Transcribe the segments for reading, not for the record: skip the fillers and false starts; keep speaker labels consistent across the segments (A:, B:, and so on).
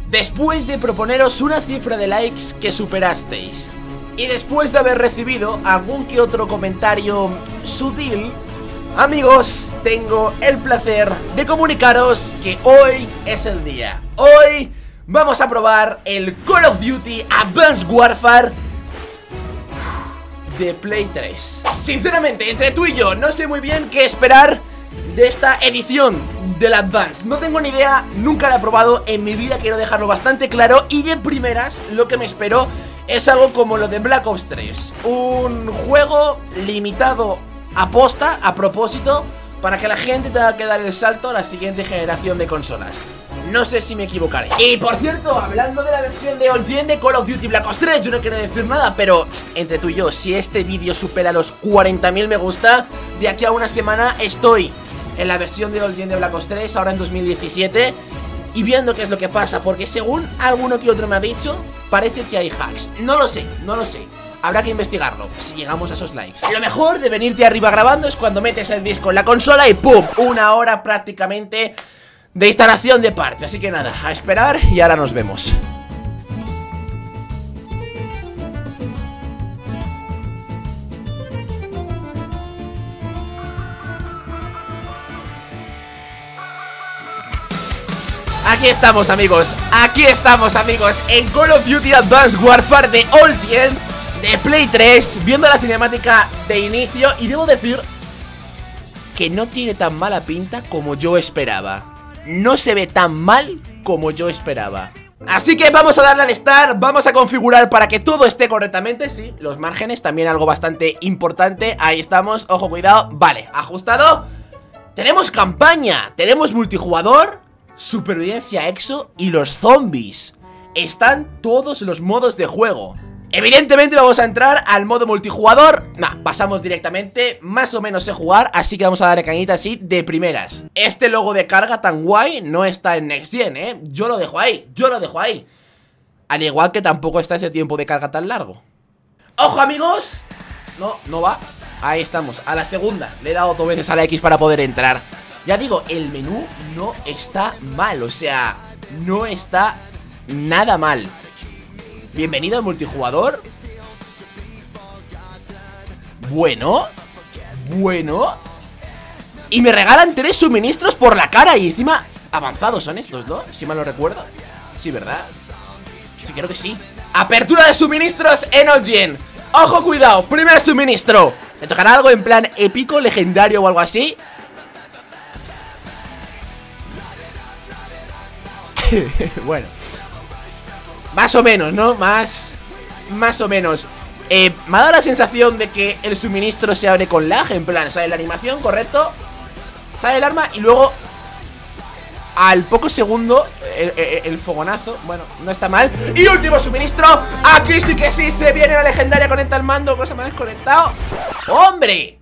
A: Después de proponeros una cifra de likes que superasteis, y después de haber recibido algún que otro comentario sutil, amigos, tengo el placer de comunicaros que hoy es el día. Hoy vamos a probar el Call of Duty Advanced Warfare de Play 3. Sinceramente, entre tú y yo, no sé muy bien qué esperar de esta edición del Advanced. No tengo ni idea, nunca la he probado en mi vida, quiero dejarlo bastante claro. Y de primeras, lo que me espero es algo como lo de Black Ops 3. Un juego limitado aposta, a propósito, para que la gente tenga que dar el salto a la siguiente generación de consolas. No sé si me equivocaré. Y por cierto, hablando de la versión de Old Gen de Call of Duty Black Ops 3, yo no quiero decir nada, pero entre tú y yo, si este vídeo supera los 40.000 me gusta, de aquí a una semana estoy en la versión de Old Gen de Black Ops 3, ahora en 2017, y viendo qué es lo que pasa, porque según alguno que otro me ha dicho, parece que hay hacks. No lo sé, no lo sé. Habrá que investigarlo, si llegamos a esos likes. Lo mejor de venirte arriba grabando es cuando metes el disco en la consola y ¡pum! Una hora prácticamente de instalación de parche. Así que nada, a esperar y ahora nos vemos. Aquí estamos, amigos, en Call of Duty Advanced Warfare de Old Gen de Play 3, viendo la cinemática de inicio. Y debo decir que no tiene tan mala pinta como yo esperaba. No se ve tan mal como yo esperaba. Así que vamos a darle al start, vamos a configurar para que todo esté correctamente. Sí, los márgenes, también algo bastante importante. Ahí estamos, ojo, cuidado. Vale, ajustado. Tenemos campaña, tenemos multijugador, supervivencia exo y los zombies. Están todos los modos de juego. Evidentemente vamos a entrar al modo multijugador. Pasamos directamente, más o menos sé jugar, así que vamos a darle cañita así de primeras. Este logo de carga tan guay no está en Next Gen, yo lo dejo ahí, Al igual que tampoco está ese tiempo de carga tan largo. ¡Ojo, amigos! No va. Ahí estamos, a la segunda. Le he dado 2 veces a la X para poder entrar. Ya digo, el menú no está mal, o sea, no está nada mal. Bienvenido al multijugador. Bueno. Y me regalan 3 suministros por la cara. Y encima avanzados son estos, ¿no? Si mal no recuerdo. Sí, ¿verdad? Sí, creo que sí. Apertura de suministros en Old Gen. Ojo, cuidado, primer suministro. ¿Me tocará algo en plan épico, legendario o algo así? Bueno, más o menos, ¿no? Más o menos. Me ha dado la sensación de que el suministro se abre con lag. En plan, sale la animación, correcto, sale el arma y luego al poco segundo el fogonazo. Bueno, no está mal. Y último suministro. Aquí sí que sí, se viene la legendaria. Conecta el mando, cosa me ha desconectado. ¡Hombre!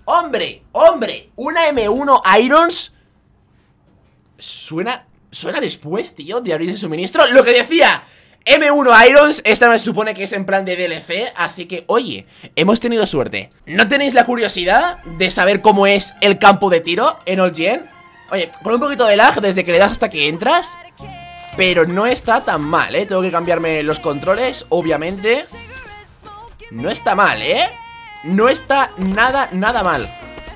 A: Una M1 Irons. Suena después, tío, de abrir ese suministro. Lo que decía, M1 Irons, esta me supone que es en plan de DLC. Así que, oye, hemos tenido suerte. ¿No tenéis la curiosidad de saber cómo es el campo de tiro en Old Gen? Oye, con un poquito de lag desde que le das hasta que entras, pero no está tan mal, tengo que cambiarme los controles, obviamente. No está mal, no está nada mal.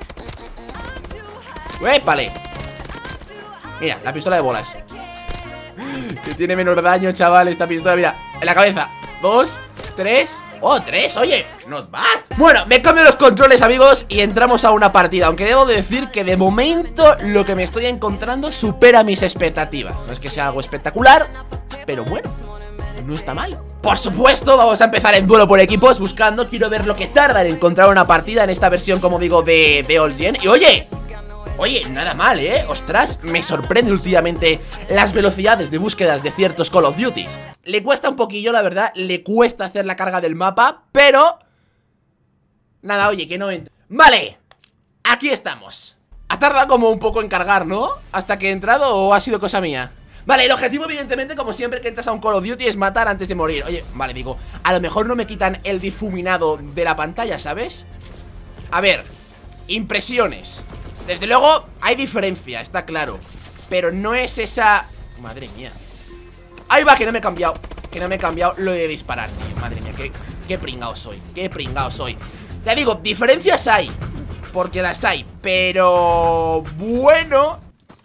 A: ¡Épale! Mira, la pistola de bolas. Que tiene menos daño, chaval, esta pistola. Mira, en la cabeza. 2, 3. ¡Oh, 3! Oye, not bad. Bueno, me cambio los controles, amigos, y entramos a una partida. Aunque debo de decir que de momento lo que me estoy encontrando supera mis expectativas. No es que sea algo espectacular, pero bueno, no está mal. Por supuesto, vamos a empezar en duelo por equipos buscando. Quiero ver lo que tarda en encontrar una partida en esta versión, como digo, de Old Gen. Y oye, nada mal, ostras, me sorprende últimamente las velocidades de búsquedas de ciertos Call of Duties. Le cuesta un poquillo, la verdad, le cuesta hacer la carga del mapa, pero nada, oye, que no entra. Vale, aquí estamos. Ha tardado como un poco en cargar, ¿no? Hasta que he entrado, ¿o ha sido cosa mía? Vale, el objetivo evidentemente, como siempre que entras a un Call of Duty, es matar antes de morir. Oye, vale, digo, a lo mejor no me quitan el difuminado de la pantalla, ¿sabes? A ver, impresiones. Desde luego hay diferencia, está claro, pero no es esa... Madre mía. Ahí va, que no me he cambiado. Que no me he cambiado lo de disparar, tío. Madre mía, qué pringao soy. Qué pringao soy. Ya digo, diferencias hay, porque las hay, pero bueno,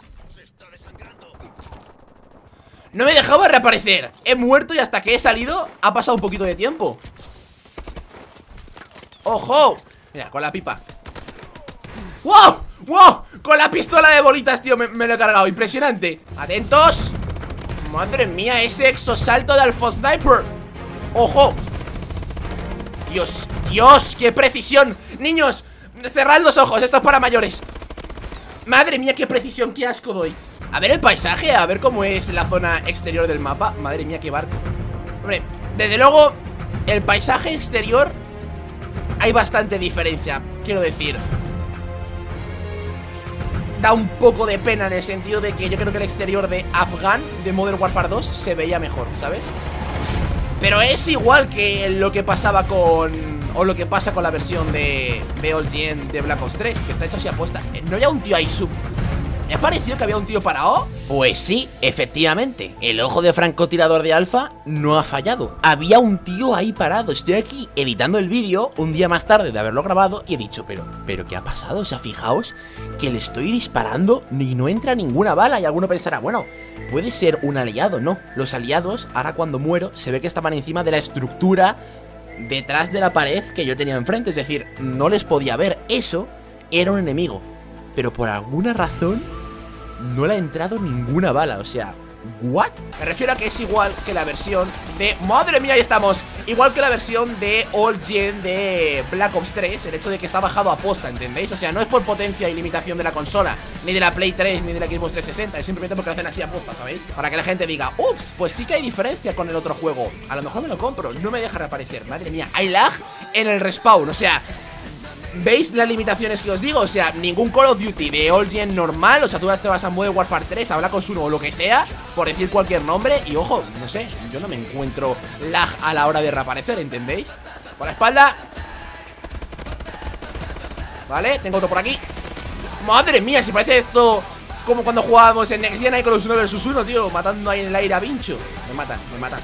A: no me dejaba reaparecer. He muerto y hasta que he salido ha pasado un poquito de tiempo. ¡Ojo! Mira, con la pipa. ¡Wow! ¡Wow! Con la pistola de bolitas, tío, me lo he cargado. Impresionante. Atentos. Madre mía, ese exosalto de Alpha Sniper. ¡Ojo! Dios, Dios, qué precisión. Niños, cerrad los ojos, esto es para mayores. Madre mía, qué precisión, qué asco doy. A ver el paisaje, a ver cómo es la zona exterior del mapa. Madre mía, qué barco. Hombre, desde luego, el paisaje exterior hay bastante diferencia, quiero decir. Da un poco de pena en el sentido de que yo creo que el exterior de Afghan, de Modern Warfare 2, se veía mejor, ¿sabes? Pero es igual que lo que pasaba con... o lo que pasa con la versión de Old Gen de Black Ops 3, que está hecho así apuesta. ¿No había un tío ahí ¿Me ha parecido que había un tío parado? Pues sí, efectivamente. El ojo de francotirador de Alpha no ha fallado. Había un tío ahí parado. Estoy aquí editando el vídeo un día más tarde de haberlo grabado y he dicho, pero ¿qué ha pasado? O sea, fijaos que le estoy disparando y no entra ninguna bala. Y alguno pensará, bueno, puede ser un aliado. No, los aliados, ahora cuando muero, se ve que estaban encima de la estructura detrás de la pared que yo tenía enfrente. Es decir, no les podía ver. Eso era un enemigo. Pero por alguna razón no le ha entrado ninguna bala, o sea, ¿what? Me refiero a que es igual que la versión de... ¡Madre mía, ahí estamos! Igual que la versión de Old Gen de Black Ops 3, el hecho de que está bajado a posta, ¿entendéis? O sea, no es por potencia y limitación de la consola, ni de la Play 3, ni de la Xbox 360, es simplemente porque lo hacen así a posta, ¿sabéis? Para que la gente diga, ups, pues sí que hay diferencia con el otro juego. A lo mejor me lo compro, no me deja reaparecer. Madre mía, hay lag en el respawn, o sea... ¿Veis las limitaciones que os digo? O sea, ningún Call of Duty de Old Gen normal. O sea, tú te vas a Modern Warfare 3, habla con Suno o lo que sea, por decir cualquier nombre. Y ojo, no sé, yo no me encuentro lag a la hora de reaparecer, ¿entendéis? Por la espalda. Vale, tengo otro por aquí. Madre mía, si parece esto como cuando jugábamos en Next Gen ahí con los 1 vs 1, tío, matando ahí en el aire a Vincho. Me matan, me matan.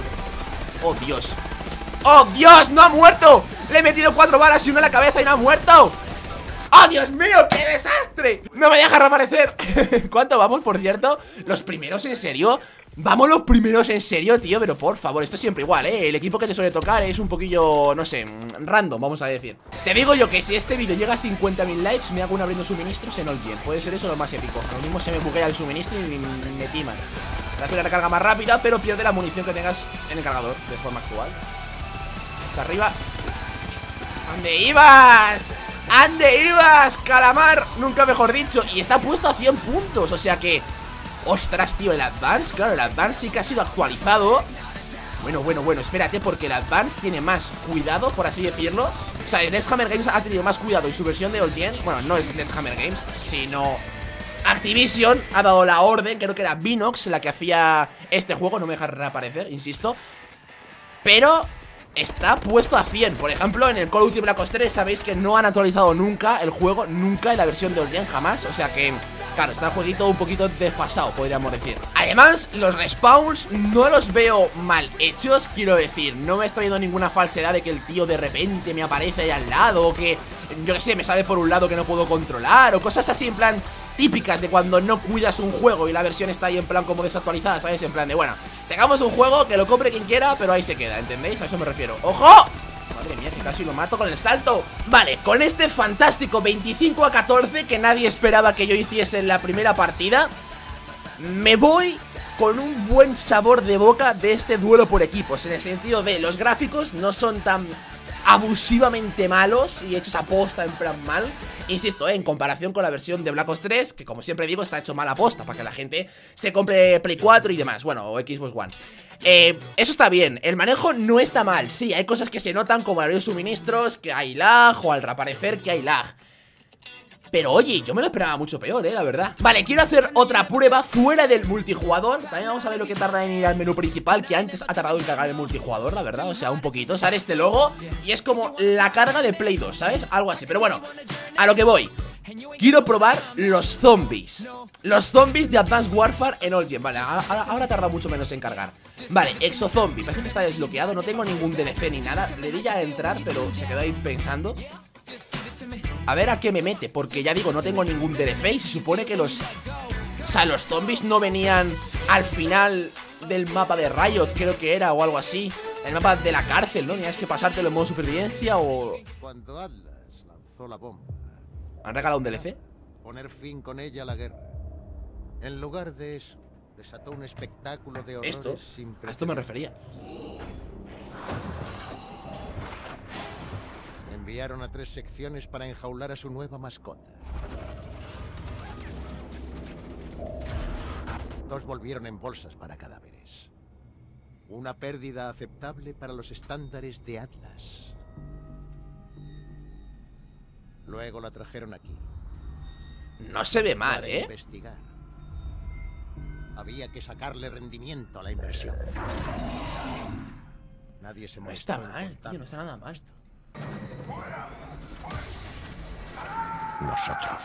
A: Oh, Dios. ¡Oh, Dios! ¡No ha muerto! Le he metido 4 balas y una en la cabeza y no ha muerto. ¡Oh, Dios mío! ¡Qué desastre! ¡No me deja reaparecer! ¿Cuánto vamos, por cierto? ¿Los primeros en serio? ¿Vamos los primeros en serio, tío? Pero por favor, esto es siempre igual, ¿eh? El equipo que te suele tocar es un poquillo, no sé, random, vamos a decir. Te digo yo que si este vídeo llega a 50.000 likes, me hago un abriendo suministros en Old Gen. Puede ser eso lo más épico. A lo mismo se me buguea el suministro y me timan. Te hace una recarga más rápida, pero pierde la munición que tengas en el cargador de forma actual. Hasta arriba. ¿Dónde ibas? ¿Dónde ibas, calamar? Nunca mejor dicho. Y está puesto a 100 puntos, o sea que... Ostras, tío, el Advance, claro, el Advance sí que ha sido actualizado. Bueno, espérate, porque el Advance tiene más cuidado, por así decirlo. O sea, el Next Hammer Games ha tenido más cuidado y su versión de Old Gen, bueno, no es Next Hammer Games, sino... Activision ha dado la orden, creo que era Binox la que hacía este juego, no me deja reaparecer, insisto. Pero... está puesto a 100, por ejemplo, en el Call of Duty Black Ops 3 sabéis que no han actualizado nunca el juego, nunca en la versión de Old Gen, jamás. O sea que, claro, está el jueguito un poquito desfasado, podríamos decir. Además, los respawns no los veo mal hechos, quiero decir, no me está viendo ninguna falsedad de que el tío de repente me aparece ahí al lado, o que, yo qué sé, me sale por un lado que no puedo controlar, o cosas así en plan... típicas de cuando no cuidas un juego y la versión está ahí en plan como desactualizada, ¿sabes? En plan de, bueno, sacamos un juego que lo compre quien quiera, pero ahí se queda, ¿entendéis? A eso me refiero. ¡Ojo! Madre mía, que casi lo mato con el salto. Vale, con este fantástico 25-14 que nadie esperaba que yo hiciese en la primera partida, me voy con un buen sabor de boca de este duelo por equipos. En el sentido de, los gráficos no son tan... abusivamente malos y hechos a posta en plan mal. Insisto, en comparación con la versión de Black Ops 3, que como siempre digo, está hecho mal a posta para que la gente se compre Play 4 y demás, bueno, o Xbox One. Eso está bien, el manejo no está mal. Sí, hay cosas que se notan como el suministros, que hay lag, o al reaparecer que hay lag. Pero oye, yo me lo esperaba mucho peor, la verdad. Vale, quiero hacer otra prueba fuera del multijugador. También vamos a ver lo que tarda en ir al menú principal, que antes ha tardado en cargar el multijugador, la verdad. O sea, un poquito, sale este logo y es como la carga de Play 2, ¿sabes? Algo así, pero bueno, a lo que voy. quiero probar los zombies. Los zombies de Advanced Warfare en All Gen. Vale, ahora tarda mucho menos en cargar. Vale, Exozombie, parece que está desbloqueado. No tengo ningún DLC ni nada. Le di ya a entrar, pero se quedó ahí pensando. A ver a qué me mete, porque ya digo, no tengo ningún DLC. Y se supone que los... O sea, los zombies no venían al final del mapa de Riot, creo que era, o algo así. El mapa de la cárcel, ¿no? Tenías que pasártelo en modo supervivencia o...
B: Cuando Atlas lanzó la bomba,
A: ¿han regalado un DLC?
B: poner fin con ella a la guerra. En lugar de eso, desató un espectáculo de horrores sin
A: A esto me refería.
B: Enviaron a 3 secciones para enjaular a su nueva mascota. 2 volvieron en bolsas para cadáveres. Una pérdida aceptable para los estándares de Atlas. Luego la trajeron aquí.
A: No se ve mal,
B: Para investigar. Había que sacarle rendimiento a la inversión. Nadie se
A: No está
B: molestó en
A: mal, tío,
B: contarlo.
A: no está nada mal.
B: Nosotros.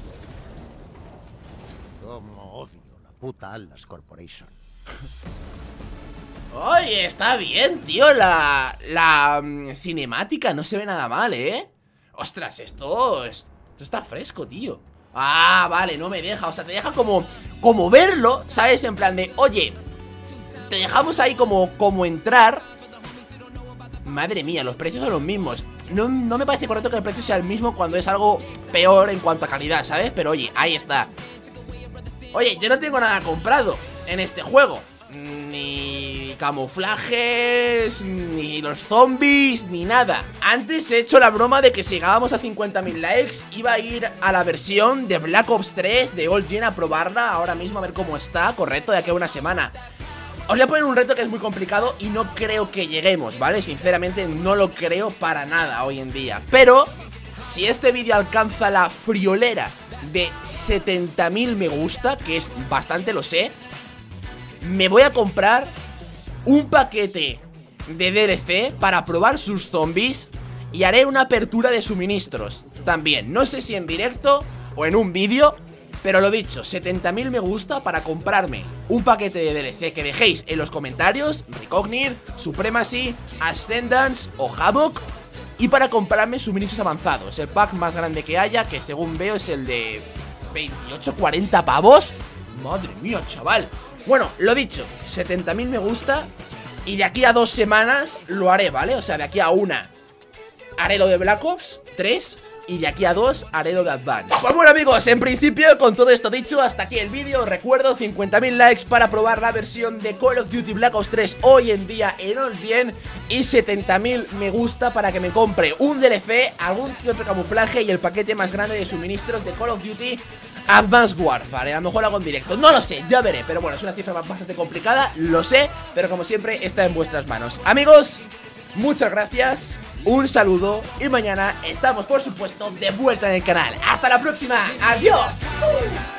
B: Como odio la puta Atlas Corporation.
A: Oye, está bien, tío. La cinemática no se ve nada mal, ¿eh? Ostras, esto está fresco, tío. Ah, vale, no me deja. O sea, te deja como verlo, ¿sabes? En plan de, oye, te dejamos ahí como entrar. Madre mía, los precios son los mismos. No me parece correcto que el precio sea el mismo cuando es algo peor en cuanto a calidad, ¿sabes? Pero oye, ahí está. Oye, yo no tengo nada comprado en este juego. Ni camuflajes, ni los zombies, ni nada. Antes he hecho la broma de que si llegábamos a 50.000 likes iba a ir a la versión de Black Ops 3 de All Gen a probarla ahora mismo a ver cómo está, correcto, de aquí a una semana. Os voy a poner un reto que es muy complicado y no creo que lleguemos, ¿vale? Sinceramente no lo creo para nada hoy en día. Pero si este vídeo alcanza la friolera de 70.000 me gusta, que es bastante, lo sé, me voy a comprar un paquete de DLC para probar sus zombies y haré una apertura de suministros también. No sé si en directo o en un vídeo, pero lo dicho, 70.000 me gusta para comprarme un paquete de DLC que dejéis en los comentarios, Recognir, Supremacy, Ascendance o Havoc, y para comprarme suministros avanzados, el pack más grande que haya, que según veo es el de 28-40 pavos. Madre mía, chaval. Bueno, lo dicho, 70.000 me gusta y de aquí a 2 semanas lo haré, ¿vale? O sea, de aquí a una haré lo de Black Ops 3 y de aquí a 2 haré lo de Advance. Pues bueno, amigos, en principio, con todo esto dicho, hasta aquí el vídeo. Recuerdo, 50.000 likes para probar la versión de Call of Duty Black Ops 3 hoy en día en All Gen y 70.000 me gusta para que me compre un DLC, algún que otro camuflaje y el paquete más grande de suministros de Call of Duty Advanced Warfare. A lo mejor lo hago en directo, no lo sé, ya veré. Pero bueno, es una cifra bastante complicada, lo sé, pero como siempre está en vuestras manos. Amigos, muchas gracias, un saludo y mañana estamos por supuesto de vuelta en el canal. Hasta la próxima, adiós.